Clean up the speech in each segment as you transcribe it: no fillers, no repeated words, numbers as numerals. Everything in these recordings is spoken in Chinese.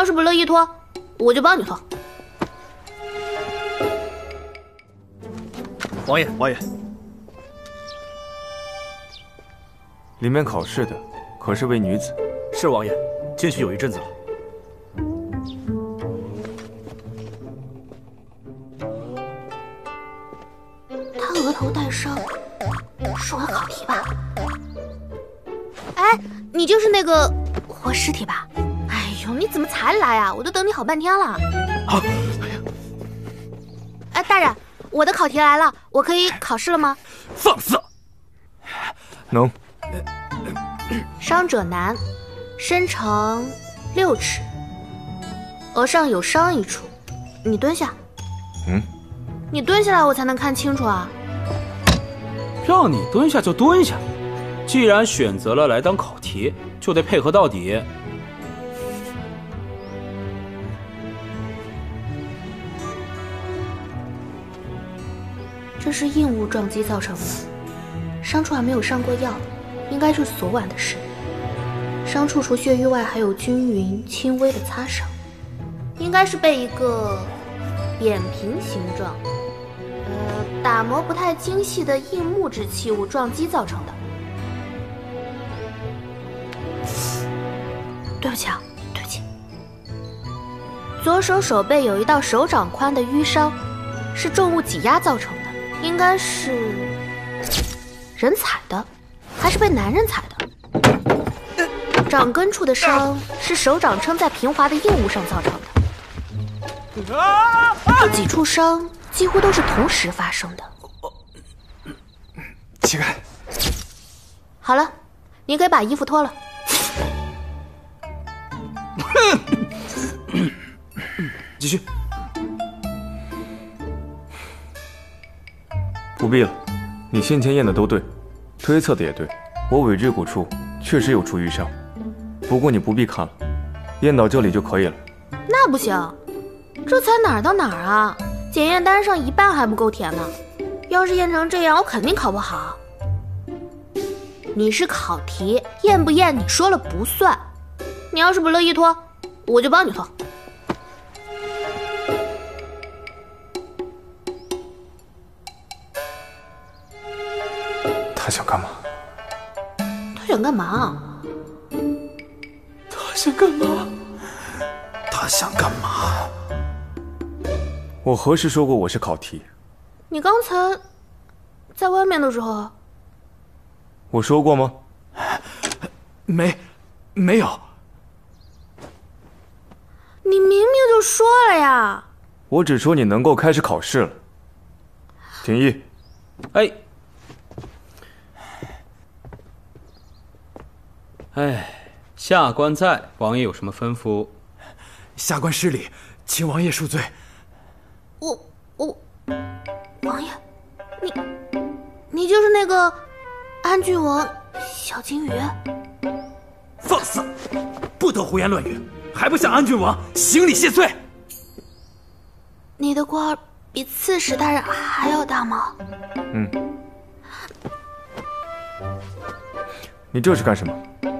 要是不乐意脱，我就帮你脱。 王爷，王爷， 里面考试的可是位女子。 是王爷，进去有一阵子了。 他额头带伤，是我的考题吧？哎，你就是那个活尸体吧？哎呦，你怎么才来啊？我都等你好半天了。 啊！ 哎，大人，我的考题来了，我可以考试了吗？ 放肆！ 能。 伤者男，身长6尺，额上有伤一处。你蹲下。你蹲下来，我才能看清楚啊。 让你蹲下就蹲下，既然选择了来当考题，就得配合到底。 这是硬物撞击造成的，伤处还没有上过药，应该是昨晚的事。伤处除血瘀外，还有均匀轻微的擦伤，应该是被一个扁平形状、打磨不太精细的硬木质器物撞击造成的。对不起啊，对不起。左手手背有一道手掌宽的淤伤，是重物挤压造成的，应该是人踩的，还是被男人踩的？掌根处的伤是手掌撑在平滑的硬物上造成的，这几处伤几乎都是同时发生的。 起开！ 好了，你可以把衣服脱了。 继续。 不必了，你先前验的都对，推测的也对，我尾椎骨处确实有处淤伤，不过你不必看了，验到这里就可以了。 那不行，这才哪儿到哪儿啊？检验单上一半还不够填呢，要是验成这样，我肯定考不好。你是考题，验不验你说了不算。你要是不乐意脱，我就帮你脱。 他想干嘛？ 他想干嘛？ 他想干嘛？他想干嘛？ 我何时说过我是考题？ 你刚才在外面的时候， 我说过吗？ 没有。 你明明就说了呀。 我只说你能够开始考试了。廷义。 下官在，王爷有什么吩咐？ 下官失礼，请王爷恕罪。 王爷，你就是那个安郡王小金鱼？ 放肆！不得胡言乱语，还不向安郡王行礼谢罪？ 你的官比刺史大人还要大吗？ 你这是干什么？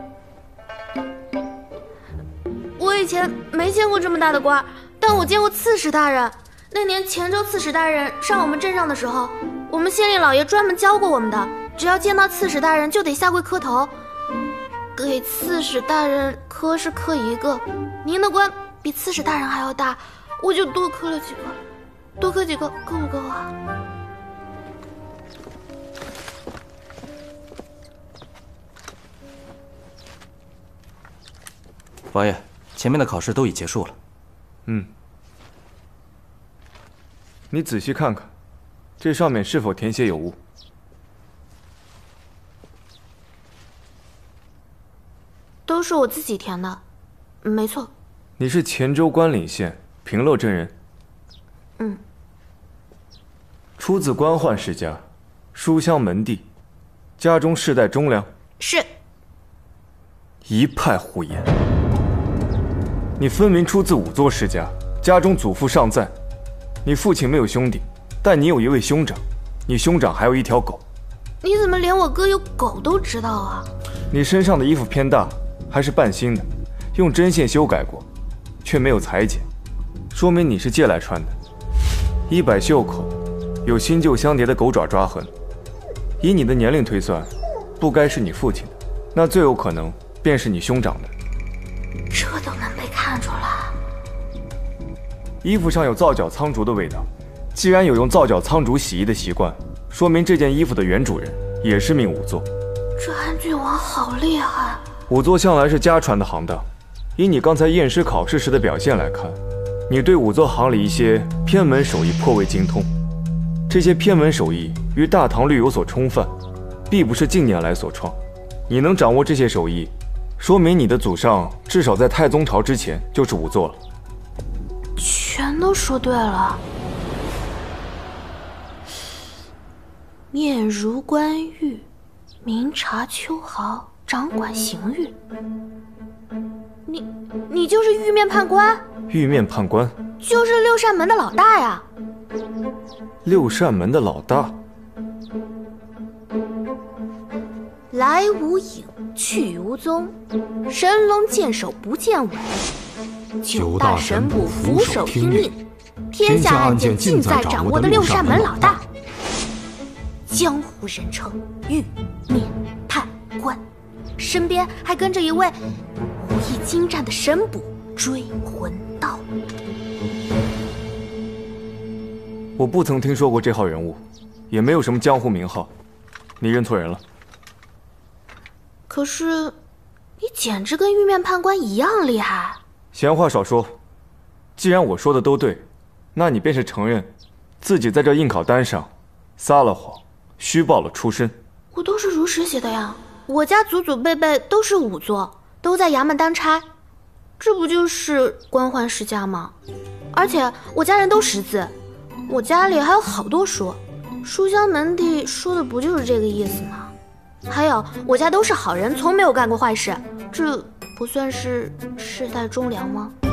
我以前没见过这么大的官，但我见过刺史大人。那年前州刺史大人上我们镇上的时候，我们县令老爷专门教过我们的，只要见到刺史大人就得下跪磕头。给刺史大人磕是磕一个，您的官比刺史大人还要大，我就多磕了几个，多磕几个够不够啊？ 王爷，前面的考试都已结束了。 你仔细看看，这上面是否填写有误？ 都是我自己填的，没错。 你是黔州关岭县平乐镇人？出自官宦世家，书香门第，家中世代忠良。 是。 一派胡言！你分明出自仵作世家，家中祖父尚在。你父亲没有兄弟，但你有一位兄长，你兄长还有一条狗。 你怎么连我哥有狗都知道啊？ 你身上的衣服偏大，还是半新的，用针线修改过， 却没有裁剪，说明你是借来穿的。衣摆袖口有新旧相叠的狗爪抓痕，以你的年龄推算，不该是你父亲的，那最有可能便是你兄长的。 这都能被看出来？ 衣服上有皂角苍竹的味道，既然有用皂角苍竹洗衣的习惯，说明这件衣服的原主人也是名仵作。 这安郡王好厉害！ 仵作向来是家传的行当，以你刚才验尸考试时的表现来看，你对仵作行里一些偏门手艺颇为精通。这些偏门手艺与大唐略有所冲犯，必不是近年来所创。你能掌握这些手艺，说明你的祖上至少在太宗朝之前就是仵作了。 全都说对了。面如冠玉，明察秋毫，掌管刑狱。你就是玉面判官？ 玉面判官就是六扇门的老大呀。 六扇门的老大。 来无影，去无踪，神龙见首不见尾。九大神捕俯首听令，天下案件尽在掌握的六扇门老大。江湖人称玉面判官，身边还跟着一位武艺精湛的神捕追魂刀。 我不曾听说过这号人物，也没有什么江湖名号，你认错人了。 可是，你简直跟玉面判官一样厉害。 闲话少说，既然我说的都对，那你便是承认自己在这应考单上撒了谎，虚报了出身。 我都是如实写的呀，我家祖祖辈辈都是仵作，都在衙门当差，这不就是官宦世家吗？而且我家人都识字，我家里还有好多书，书香门第说的不就是这个意思吗？还有我家都是好人，从没有干过坏事，这不算是世代忠良吗？